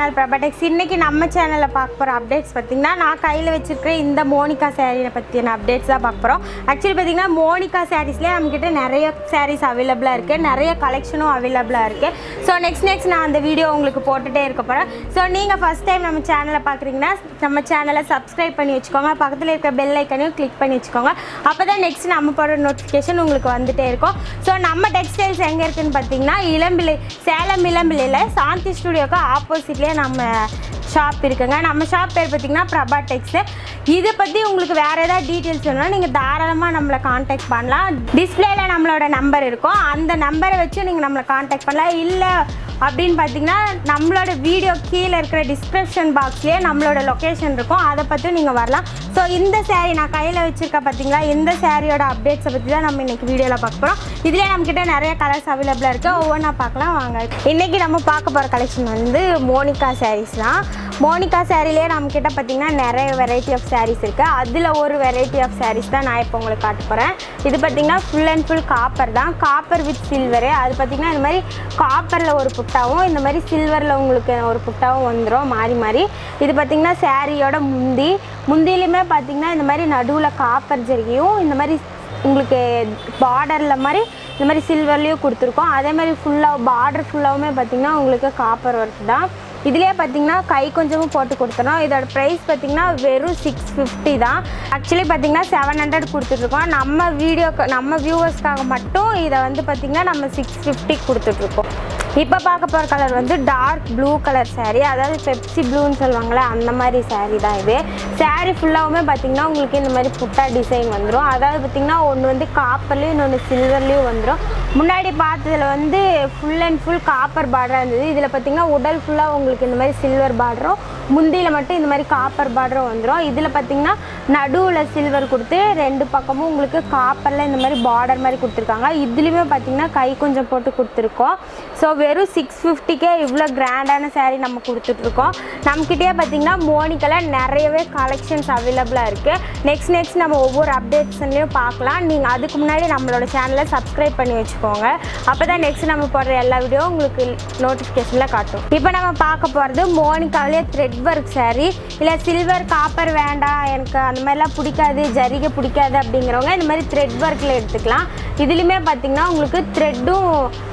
Channel பிரபாடெக்ஸ். இன்னைக்கு நம்ம சேனல்ல பார்க்க போற அப்டேட்ஸ் பாத்தீங்கன்னா நான் கையில வச்சிருக்கிற இந்த மோனிகா சாரீயை பத்தின அப்டேட்ஸ் தான் பார்க்க போறோம். ஆக்சுவலி பாத்தீங்கன்னா மோனிகா சாரீஸ்ல நம்ம கிட்ட நிறைய சாரீஸ் அவைலபிளா இருக்கு, நிறைய கலெக்ஷனும் அவைலபிளா இருக்கு. ஸோ நெக்ஸ்ட் நான் அந்த வீடியோ உங்களுக்கு போட்டுட்டே இருக்க போறேன். ஸோ நீங்க ஃபர்ஸ்ட் டைம் நம்ம சேனலை பார்க்குறீங்கன்னா நம்ம சேனலை சப்ஸ்கிரைப் பண்ணி வச்சுக்கோங்க, பக்கத்தில் இருக்க பெல் ஐக்கனையும் கிளிக் பண்ணி வச்சுக்கோங்க. அப்பதான் நெக்ஸ்ட் நம்ம போடுற நோட்டிஃபிகேஷன் உங்களுக்கு வந்துட்டே இருக்கும். ஸோ நம்ம டெக்ஸ்டைல்ஸ் எங்க இருக்குன்னு பார்த்தீங்கன்னா இளம்பிள்ளை, சேலம் இளம்பிள்ளையில் சாந்தி ஸ்டுடியோக்கு ஆப்போசிட்லேயே நம்ம ஷாப் இருக்குங்க. நம்ம ஷாப் பேர் பார்த்தீங்கன்னா பிரபாடெக்ஸ். இதை பற்றி உங்களுக்கு வேறு ஏதாவது டீட்டெயில்ஸ் வேணும்னா நீங்கள் தாராளமாக நம்மளை காண்டாக்ட் பண்ணலாம். டிஸ்பிளேல நம்மளோட நம்பர் இருக்கும், அந்த நம்பரை வச்சு நீங்கள் நம்மளை காண்டாக்ட் பண்ணலாம். இல்லை அப்படின்னு பார்த்தீங்கன்னா நம்மளோட வீடியோ கீழே இருக்கிற டிஸ்கிரிப்ஷன் பாக்ஸ்லேயே நம்மளோட லொக்கேஷன் இருக்கும், அதை பற்றி நீங்கள் வரலாம். ஸோ இந்த சேரீ நான் கையில் வச்சுருக்க பார்த்தீங்களா, இந்த சேரீயோட அப்டேட்ஸை பற்றி தான் நம்ம இன்றைக்கி வீடியோவில் பார்க்க போகிறோம். இதிலே நம்மக்கிட்ட நிறைய கலர்ஸ் அவைலபிளாக இருக்குது, ஒவ்வொன்றா பார்க்கலாம் வாங்க. இன்றைக்கி நம்ம பார்க்க போகிற கலெக்ஷன் வந்து மோனிகா சாரீஸ் தான். மோனிகா சாரீலேயே நம்மக்கிட்ட பார்த்தீங்கன்னா நிறைய வெரைட்டி ஆஃப் சாரீஸ் இருக்குது. அதில் ஒரு வெரைட்டி ஆஃப் சாரீஸ் தான் நான் இப்போ உங்களுக்கு காட்ட போகிறேன். இது பார்த்திங்கன்னா ஃபுல் அண்ட் ஃபுல் காப்பர் தான், காப்பர் வித் சில்வரு. அது பார்த்திங்கன்னா இந்த மாதிரி காப்பரில் ஒரு புட்டாவும் இந்த மாதிரி சில்வரில் உங்களுக்கு ஒரு புட்டாவும் வந்துடும் மாறி மாறி. இது பார்த்திங்கன்னா சாரியோட முந்திலையுமே பார்த்திங்கன்னா இந்த மாதிரி நடுவில் காப்பர் ஜரிகையும் இந்த மாதிரி உங்களுக்கு பார்டரில் மாதிரி இந்த மாதிரி சில்வர்லேயும் கொடுத்துருக்கோம். அதே மாதிரி ஃபுல்லாக பார்டர் ஃபுல்லாகவுமே பார்த்திங்கன்னா உங்களுக்கு காப்பர் ஒர்க் தான். இதிலே பார்த்திங்கன்னா கை கொஞ்சமும் போட்டு கொடுத்துறோம். இதோட ப்ரைஸ் பார்த்திங்கன்னா வெறும் 650 தான். ஆக்சுவலி பார்த்திங்கன்னா 700 கொடுத்துட்ருக்கோம். நம்ம வியூவர்ஸ்க்காக மட்டும் இதை வந்து பார்த்திங்கன்னா நம்ம 650 கொடுத்துட்ருக்கோம். இப்போ பார்க்க போகிற கலர் வந்து டார்க் ப்ளூ கலர் சாரீ, அதாவது பெப்சி ப்ளூன்னு சொல்லுவாங்களே அந்த மாதிரி சாரீ தான் இது. சாரீ ஃபுல்லாகவுமே பார்த்திங்கன்னா உங்களுக்கு இந்த மாதிரி புட்டா டிசைன் வந்துடும். அதாவது பார்த்திங்கன்னா ஒன்று வந்து காப்பர்லேயும் இன்னொன்று சில்வர்லேயும் வந்துடும். முன்னாடி பார்த்ததில் வந்து ஃபுல் அண்ட் ஃபுல் காப்பர் பார்டராக இருந்தது. இதில் பார்த்திங்கன்னா உடல் ஃபுல்லாக உங்களுக்கு இந்த மாதிரி சில்வர் பார்டரும், முந்தியில் மட்டும் இந்த மாதிரி காப்பர் பார்டரும் வந்துடும். இதில் பார்த்திங்கன்னா நடுவில் சில்வர் கொடுத்து ரெண்டு பக்கமும் உங்களுக்கு காப்பரில் இந்த மாதிரி பார்டர் மாதிரி கொடுத்துருக்காங்க. இதுலேயுமே பார்த்திங்கன்னா கை கொஞ்சம் போட்டு கொடுத்துருக்கோம். ஸோ வெறும் 650க்கே இவ்வளோ கிராண்டான சாரீ நம்ம கொடுத்துட்ருக்கோம். நம்மக்கிட்டே பார்த்திங்கன்னா மோனிகாவில் நிறையவே கலெக்ஷன்ஸ் அவைலபிளாக இருக்குது. நெக்ஸ்ட் நம்ம ஒவ்வொரு அப்டேட்ஸ்லையும் பார்க்கலாம். நீங்கள் அதுக்கு முன்னாடி நம்மளோட சேனலை சப்ஸ்கிரைப் பண்ணி வச்சுக்கோங்க, அப்போ தான் நெக்ஸ்ட் நம்ம போடுற எல்லா வீடியோ உங்களுக்கு நோட்டிஃபிகேஷனில் காட்டும். இப்போ நம்ம பார்க்க போகிறது மோனிகாவிலே த்ரெட் ஒர்க் சாரீ. இல்லை சில்வர் காப்பர் வேண்டாம், எனக்கு அந்த மாதிரிலாம் பிடிக்காது, ஜரிகை பிடிக்காது அப்படிங்கிறவங்க இந்த மாதிரி த்ரெட் ஒர்க்கில் எடுத்துக்கலாம். இதுலேயுமே பார்த்திங்கன்னா உங்களுக்கு த்ரெட்டும்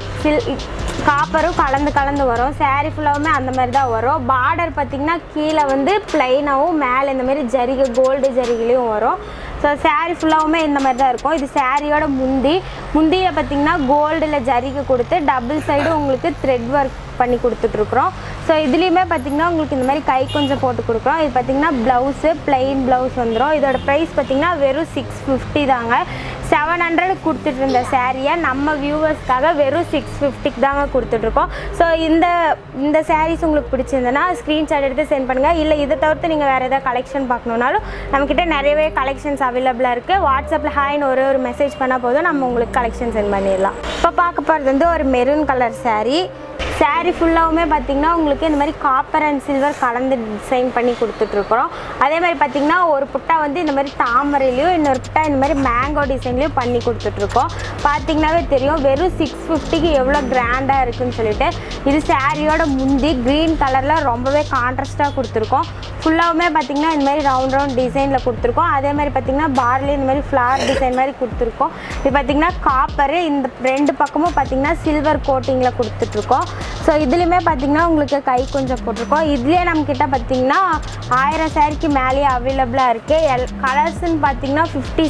காப்பரும் கலந்து வரும். சாரீ ஃபுல்லாகவுமே அந்த மாதிரி தான் வரும். பார்டர் பார்த்திங்கன்னா கீழே வந்து ப்ளைனாகவும் மேலே இந்த மாதிரி ஜரிகை கோல்டு ஜரிகைலையும் வரும். ஸோ சாரீ ஃபுல்லாகவுமே இந்த மாதிரி தான் இருக்கும். இது சாரியோட முந்தியை பார்த்திங்கன்னா கோல்டில் ஜரிகை கொடுத்து டபுள் சைடும் உங்களுக்கு த்ரெட் ஒர்க் பண்ணி கொடுத்துட்ருக்குறோம். ஸோ இதுலேயுமே பார்த்திங்கன்னா உங்களுக்கு இந்த மாதிரி கை கொஞ்சம் போட்டு கொடுக்குறோம். இது பார்த்திங்கன்னா ப்ளவுஸு ப்ளைன் ப்ளவுஸ் வந்துடும். இதோட ப்ரைஸ் பார்த்திங்கன்னா வெறும் 650 தாங்க. 700 கொடுத்துட்டு இருந்த சாரியை நம்ம வியூவர்ஸ்க்காக வெறும் 650க்கு தாங்க கொடுத்துட்ருக்கோம். ஸோ இந்த சாரீஸ் உங்களுக்கு பிடிச்சிருந்ததுன்னா ஸ்க்ரீன்ஷாட் எடுத்து சென்ட் பண்ணுங்கள். இல்லை இதை தவிர்த்து நீங்கள் வேறு எதாவது கலெக்ஷன் பார்க்கணுன்னாலும் நம்மக்கிட்ட நிறையவே கலெக்ஷன்ஸ் அவைலபிளாக இருக்குது. வாட்ஸ்அப்பில் ஹாய்னு ஒரு மெசேஜ் பண்ணால் போதும், நம்ம உங்களுக்கு கலெக்ஷன் சென்ட் பண்ணிடலாம். இப்போ பார்க்க போகிறது வந்து ஒரு மெரூன் கலர் சாரீ. சாரீ ஃபுல்லாகவுமே பார்த்திங்கன்னா உங்களுக்கு இந்த மாதிரி காப்பர் அண்ட் சில்வர் கலந்து டிசைன் பண்ணி கொடுத்துட்ருக்குறோம். அதே மாதிரி பார்த்திங்கன்னா ஒரு புட்டா வந்து இந்த மாதிரி தாமரையிலையும், இன்னொரு புட்டா இந்த மாதிரி மேங்கோ டிசைன்லேயும் பண்ணி கொடுத்துட்ருக்கோம். பார்த்திங்கனாவே தெரியும் வெறும் 650க்கு எவ்வளோ கிராண்டாக இருக்குதுன்னு சொல்லிட்டு. இது சாரியோட முந்தி க்ரீன் கலரில் ரொம்பவே கான்ட்ராஸ்ட்டாக கொடுத்துருக்கோம். ஃபுல்லாகவுமே பார்த்திங்கன்னா இந்த மாதிரி ரவுண்ட் டிசைனில் கொடுத்துருக்கோம். அதே மாதிரி பார்த்திங்கன்னா பார்லேயும் இந்த மாதிரி ஃப்ளவர் டிசைன் மாதிரி கொடுத்துருக்கோம். இது பார்த்திங்கன்னா காப்பரு, இந்த ரெண்டு பக்கமும் பார்த்திங்கன்னா சில்வர் கோட்டிங்கில் கொடுத்துட்ருக்கோம். ஸோ இதுலேயுமே பார்த்திங்கன்னா உங்களுக்கு கை கொஞ்சம் போட்டிருக்கோம். இதுலேயே நம்மக்கிட்ட பார்த்திங்கன்னா 1000 சாரிக்கு மேலேயே அவைலபிளாக இருக்குது. கலர்ஸ்ன்னு பார்த்திங்கன்னா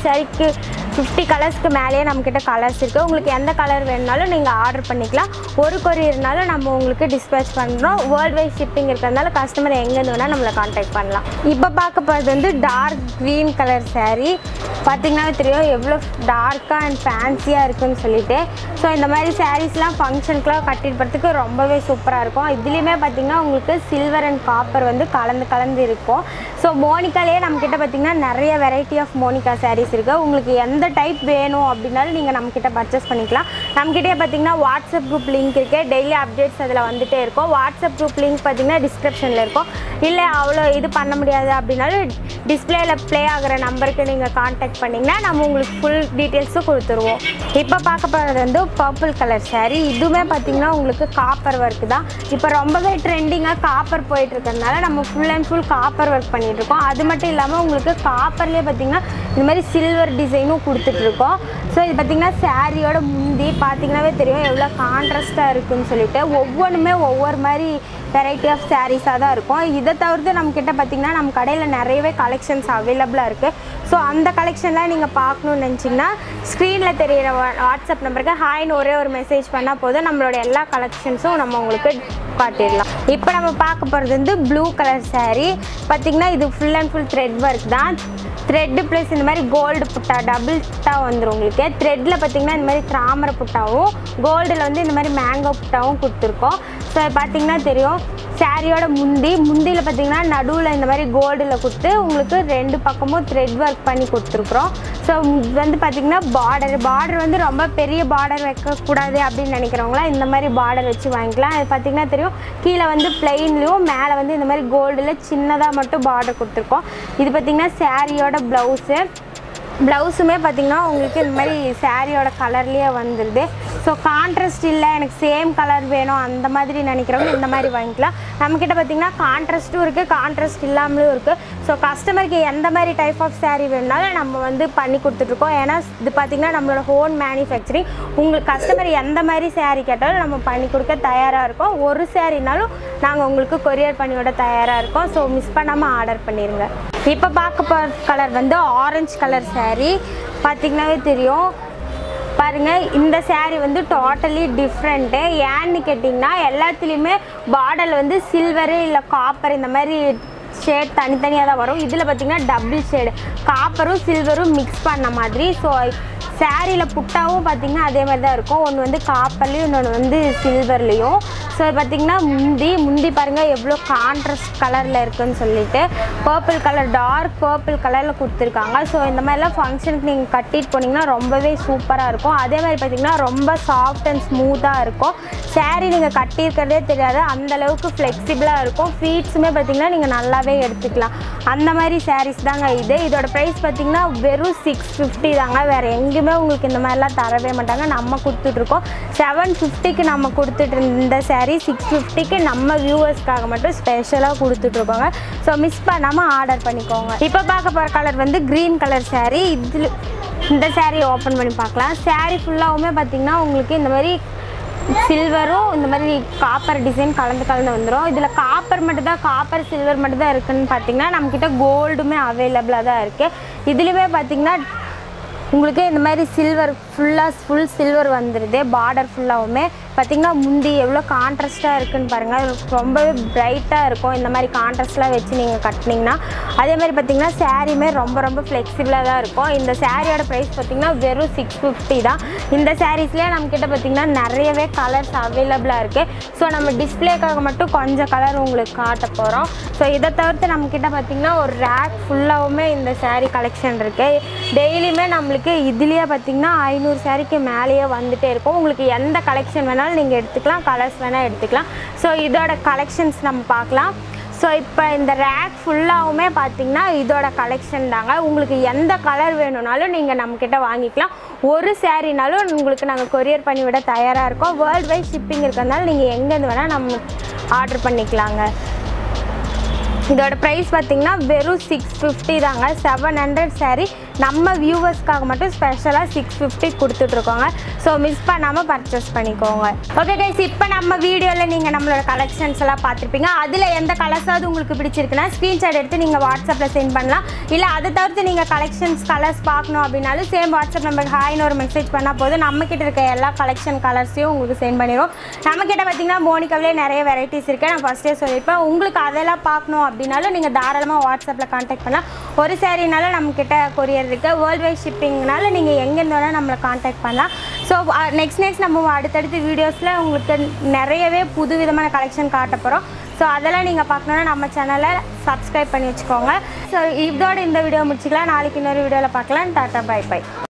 50 கலர்ஸ்க்கு மேலேயே நம்மக்கிட்ட கலர்ஸ் இருக்குது. உங்களுக்கு எந்த கலர் வேணுனாலும் நீங்கள் ஆர்டர் பண்ணிக்கலாம். ஒரு கொரியர்னாலும் நம்ம உங்களுக்கு டிஸ்பேச் பண்ணுறோம். வேர்ல்டு வைட் ஷிப்பிங் இருக்கிறதுனால கஸ்டமர் எங்கேருந்து வேணால் நம்மளை கான்டாக்ட் பண்ணலாம். இப்போ பார்க்க போகிறது வந்து டார்க் க்ரீன் கலர் சாரீ. பார்த்திங்கன்னா தெரியும் எவ்வளோ டார்க்காக அண்ட் ஃபேன்சியாக இருக்குதுன்னு சொல்லிட்டு. ஸோ இந்த மாதிரி சாரீஸ்லாம் ஃபங்க்ஷனுக்குலாம் கட்டிட்டு போகிறதுக்கு ரொம்பவே சூப்பராக இருக்கும். இதுலேயுமே பார்த்திங்கன்னா உங்களுக்கு சில்வர் அண்ட் காப்பர் வந்து கலந்து இருக்கும். ஸோ மோனிகாலேயே நம்மக்கிட்ட பார்த்திங்கன்னா நிறைய வெரைட்டி ஆஃப் மோனிகா சாரீஸ் இருக்குது. உங்களுக்கு எந்த டைப் வேணும் அப்படின்னாலும் நீங்கள் நம்மக்கிட்ட பர்ச்சேஸ் பண்ணிக்கலாம். நம்மக்கிட்டே பார்த்தீங்கன்னா வாட்ஸ்அப் குரூப் லிங்க் இருக்குது. டெய்லி அப்டேட்ஸ் அதில் வந்துகிட்டே இருக்கும். வாட்ஸ்அப் குரூப் லிங்க் பார்த்தீங்கன்னா டிஸ்கிரிப்ஷனில் இருக்கும். இல்லை அவ்வளோ இது பண்ண முடியாது அப்படின்னாலும் டிஸ்பிளேயில் ப்ளே ஆகிற நம்பருக்கு நீங்கள் கான்டாக்ட் பண்ணிங்கன்னா நம்ம உங்களுக்கு ஃபுல் டீட்டெயில்ஸும் கொடுத்துருவோம். இப்போ பார்க்க போகிறது வந்து பர்பிள் கலர் சாரீ. இதுவுமே பார்த்திங்கன்னா உங்களுக்கு காப்பர் ஒர்க் தான். இப்போ ரொம்பவே ட்ரெண்டிங்காக காப்பர் போயிட்டுருக்கிறதுனால நம்ம full and full copper work பண்ணிகிட்ருக்கோம். அது மட்டும் இல்லாமல் உங்களுக்கு காப்பர்லேயே பார்த்திங்கன்னா இந்த மாதிரி சில்வர் டிசைனும் கொடுத்துட்ருக்கோம். ஸோ இது பார்த்திங்கன்னா சாரியோட முந்தி பார்த்திங்கன்னாவே தெரியும் எவ்வளோ கான்ட்ராஸ்ட்டாக இருக்குதுன்னு சொல்லிட்டு. ஒவ்வொன்றுமே ஒவ்வொரு மாதிரி வெரைட்டி ஆஃப் சாரீஸாக தான் இருக்கும். இதை தவிர்த்து நம்மக்கிட்ட பார்த்திங்கன்னா நம்ம கடையில் நிறையவே கலெக்ஷன்ஸ் அவைலபிளாக இருக்குது. ஸோ அந்த கலெக்ஷன்லாம் நீங்கள் பார்க்கணுன்னு நினச்சிங்கன்னா ஸ்க்ரீனில் தெரிகிற வாட்ஸ்அப் நம்பருக்கு ஹாய்னு ஒரே ஒரு மெசேஜ் பண்ணால் போதும், நம்மளோட எல்லா கலெக்ஷன்ஸும் நம்ம உங்களுக்கு காட்டிடலாம். இப்போ நம்ம பார்க்க போகிறது வந்து ப்ளூ கலர் சாரீ. பார்த்திங்கன்னா இது full and full thread work தான். த்ரெட்டு ப்ளஸ் இந்த மாதிரி கோல்டு புட்டா டபுள் புட்டா வந்துடும் உங்களுக்கு. த்ரெட்டில் பார்த்திங்கன்னா இந்த மாதிரி தாமரை புட்டாவும் கோல்டில் வந்து இந்த மாதிரி மேங்கோ புட்டாவும் கொடுத்துருக்கோம். ஸோ பார்த்திங்கன்னா தெரியும் சாரியோட முந்தியில் பார்த்திங்கன்னா நடுவில் இந்த மாதிரி கோல்டில் கொடுத்து உங்களுக்கு ரெண்டு பக்கமும் த்ரெட் ஒர்க் பண்ணி கொடுத்துருக்குறோம். ஸோ இது வந்து பார்த்திங்கன்னா பார்டர் வந்து ரொம்ப பெரிய பார்டர் வைக்கக்கூடாது அப்படின்னு நினைக்கிறவங்களாம் இந்த மாதிரி பார்டர் வச்சு வாங்கிக்கலாம். அது பார்த்திங்கன்னா தெரியும் கீழே வந்து பிளெயின்லேயும் மேலே வந்து இந்த மாதிரி கோல்டில் சின்னதாக மட்டும் பார்டர் கொடுத்துருக்கோம். இது பார்த்திங்கன்னா சாரியோட ப்ளவுஸுமே பார்த்திங்கன்னா உங்களுக்கு இந்த மாதிரி சாரியோட கலர்லேயே வந்துடுது. ஸோ கான்ட்ராஸ்ட் இல்லை எனக்கு சேம் கலர் வேணும் அந்த மாதிரி நினைக்கிறவங்க இந்த மாதிரி வாங்கிக்கலாம். நம்மக்கிட்ட பார்த்திங்கன்னா கான்ட்ராஸ்ட்டும் இருக்குது, கான்ட்ராஸ்ட் இல்லாமலும் இருக்குது. ஸோ கஸ்டமருக்கு எந்த மாதிரி டைப் ஆஃப் சாரீ வேணுனாலும் நம்ம வந்து பண்ணி கொடுத்துட்ருக்கோம். ஏன்னா இது பார்த்திங்கன்னா நம்மளோட ஹோன் மேனுஃபேக்சரிங். உங்களுக்கு கஸ்டமர் எந்த மாதிரி சாரீ கேட்டாலும் நம்ம பண்ணி கொடுக்க தயாராக இருக்கோம். ஒரு சாரீனாலும் நாங்கள் உங்களுக்கு கொரியர் பண்ணிவிட தயாராக இருக்கோம். ஸோ மிஸ் பண்ணாமல் ஆர்டர் பண்ணிடுங்க. இப்போ பார்க்க போகிற கலர் வந்து ஆரஞ்சு கலர் சாரீ. பார்த்திங்கனாவே தெரியும் பாருங்கள், இந்த சாரீ வந்து டோட்டலி டிஃப்ரெண்ட்டு. ஏன்னு கேட்டிங்கன்னா எல்லாத்துலேயுமே பார்டரில் வந்து சில்வரு இல்லை காப்பர் இந்த மாதிரி ஷேட் தனித்தனியாக தான் வரும். இதில் பார்த்திங்கன்னா டபுள் ஷேடு காப்பரும் சில்வரும் மிக்ஸ் பண்ண மாதிரி. ஸோ சாரியில் புட்டாவும் பார்த்திங்கன்னா அதே மாதிரி தான் இருக்கும். ஒன்று வந்து காப்பர்லேயும் இன்னொன்று வந்து சில்வர்லேயும். ஸோ பார்த்திங்கன்னா முந்தி பாருங்கள் எவ்வளோ கான்ட்ராஸ்ட் கலரில் இருக்குதுன்னு சொல்லிட்டு பர்பிள் கலர் டார்க் பர்பிள் கலரில் கொடுத்துருக்காங்க. ஸோ இந்த மாதிரிலாம் ஃபங்க்ஷனுக்கு நீங்கள் கட்டிட்டு போனீங்கன்னா ரொம்பவே சூப்பராக இருக்கும். அதே மாதிரி பார்த்திங்கன்னா ரொம்ப சாஃப்ட் அண்ட் ஸ்மூத்தாக இருக்கும். சாரீ நீங்கள் கட்டியிருக்கிறதே தெரியாது, அந்தளவுக்கு ஃப்ளெக்சிபிளாக இருக்கும். ஃபீட்ஸுமே பார்த்திங்கன்னா நீங்கள் நல்லாவே எடுத்துக்கலாம். அந்த மாதிரி சாரீஸ் தாங்க இது. இதோட ப்ரைஸ் பார்த்திங்கன்னா வெறும் 650 தாங்க. வேறு எங்கேயுமே உங்களுக்கு இந்த மாதிரிலாம் தரவே மாட்டாங்க. நம்ம கொடுத்துட்ருக்கோம் 750க்கு நம்ம கொடுத்துட்டு இருந்த சாரீ 650க்கு நம்ம வியூவர்ஸ்க்காக மட்டும் ஸ்பெஷலாக கொடுத்துட்ருக்கோங்க. ஸோ மிஸ் பண்ணாமல் ஆர்டர் பண்ணிக்கோங்க. இப்போ பார்க்க போகிற கலர் வந்து க்ரீன் கலர் சாரீ. இதில் இந்த சாரீ ஓப்பன் பண்ணி பார்க்கலாம். சாரீ ஃபுல்லாகவுமே பார்த்திங்கன்னா உங்களுக்கு இந்த மாதிரி சில்வரும் இந்த மாதிரி காப்பர் டிசைன் கலந்து வந்துடும். இதில் காப்பர் மட்டும்தான் காப்பர் சில்வர் மட்டும்தான் இருக்குதுன்னு பார்த்திங்கன்னா நம்மக்கிட்ட கோல்டுமே அவைலபிளாக தான் இருக்குது. இதுலேயுமே பார்த்திங்கன்னா உங்களுக்கு இந்த மாதிரி சில்வர் ஃபுல் சில்வர் வந்துடுது. பார்டர் ஃபுல்லாகவுமே பார்த்திங்கன்னா முந்தி எவ்வளோ கான்ட்ராஸ்ட்டாக இருக்குதுன்னு பாருங்கள். ரொம்பவே ப்ரைட்டாக இருக்கும் இந்த மாதிரி கான்ட்ராஸ்ட்லாம் வச்சு நீங்கள் கட்டினீங்கன்னா. அதே மாதிரி பார்த்திங்கன்னா சாரீமே ரொம்ப ஃப்ளெக்சிபிளாக தான் இருக்கும். இந்த சாரியோட ப்ரைஸ் பார்த்திங்கன்னா வெறும் 650 தான். இந்த சாரீஸ்லேயே நம்மக்கிட்ட பார்த்திங்கன்னா நிறையவே கலர்ஸ் அவைலபிளாக இருக்குது. ஸோ நம்ம டிஸ்பிளேக்காக மட்டும் கொஞ்சம் கலர் உங்களுக்கு காட்ட போகிறோம். ஸோ இதை தவிர்த்து நம்மக்கிட்ட பார்த்திங்கன்னா ஒரு ரேக் ஃபுல்லாகவுமே இந்த சாரீ கலெக்ஷன் இருக்குது. டெய்லியுமே நம்மளுக்கு இதுலேயே பார்த்திங்கன்னா 500 சாரீக்கு மேலேயே வந்துகிட்டே இருக்கும். உங்களுக்கு எந்த கலெக்ஷன் வேணாலும் நீங்கள் எடுத்துக்கலாம், கலர்ஸ் வேணால் எடுத்துக்கலாம். ஸோ இதோட கலெக்ஷன்ஸ் நம்ம பார்க்கலாம். ஸோ இப்போ இந்த ரேக் ஃபுல்லாகவுமே பார்த்திங்கன்னா இதோட கலெக்ஷன் தாங்க. உங்களுக்கு எந்த கலர் வேணும்னாலும் நீங்கள் நம்மக்கிட்ட வாங்கிக்கலாம். ஒரு சாரீனாலும் உங்களுக்கு நாங்கள் கொரியர் பண்ணிவிட தயாராக இருக்கோம். வேர்ல்டு வைட் ஷிப்பிங் இருக்கிறதுனால நீங்கள் எங்கேருந்து வேணால் நம்ம ஆர்டர் பண்ணிக்கலாங்க. இதோட ப்ரைஸ் பார்த்திங்கன்னா வெறும் 650 தாங்க. 700 சாரீ நம்ம வியூவர்ஸ்க்காக மட்டும் ஸ்பெஷலாக 650 கொடுத்துட்ருக்கோங்க. ஸோ மிஸ் பண்ணாமல் பர்ச்சேஸ் பண்ணிக்கோங்க. ஓகே கைஸ், இப்போ நம்ம வீடியோவில் நீங்கள் நம்மளோட கலெக்ஷன்ஸ் எல்லாம் பார்த்துருப்பீங்க. அதில் எந்த கலர்ஸாவது உங்களுக்கு பிடிச்சிருக்குன்னா ஸ்க்ரீன்ஷாட் எடுத்து நீங்கள் வாட்ஸ்அப்பில் சென்ட் பண்ணலாம். இல்லை அதை தவிர்த்து நீங்கள் கலர்ஸ் பார்க்கணும் அப்படின்னாலும் சேம் வாட்ஸ்அப் நம்பருக்கு ஹாய்னு ஒரு மெசேஜ் பண்ணால் போதும், நம்மக்கிட்ட இருக்க எல்லா கலெக்ஷன் கலர்ஸையும் உங்களுக்கு சென்ட் பண்ணிடுவோம். நம்மக்கிட்ட பார்த்திங்கன்னா மோனிகாவிலே நிறைய வெரைட்டிஸ் இருக்குது. நான் ஃபஸ்ட்டே சொல்லியிருப்பேன். உங்களுக்கு அதெல்லாம் பார்க்கணும் அப்படின்னாலும் நீங்கள் தாராளமாக வாட்ஸ்அப்பில் கான்டாக்ட் பண்ணலாம். ஒரு சாரீனாலும் நம்மக்கிட்ட கொரியர் இருக்குது. வேர்ல்டு வைட் ஷிப்பிங்னால நீங்கள் எங்கேருந்து வேணால் நம்மளை கான்டாக்ட் பண்ணலாம். ஸோ நெக்ஸ்ட் நம்ம அடுத்தடுத்த வீடியோஸில் உங்களுக்கு நிறையவே புது விதமான கலெக்ஷன் காட்ட போகிறோம். ஸோ அதெல்லாம் நீங்கள் பார்க்கணுன்னா நம்ம சேனலை சப்ஸ்கிரைப் பண்ணி வச்சுக்கோங்க. ஸோ இதோட இந்த வீடியோ முடிச்சுக்கலாம். நாளைக்கு இன்னொரு வீடியோவில் பார்க்கலாம். டாட்டா பை பை.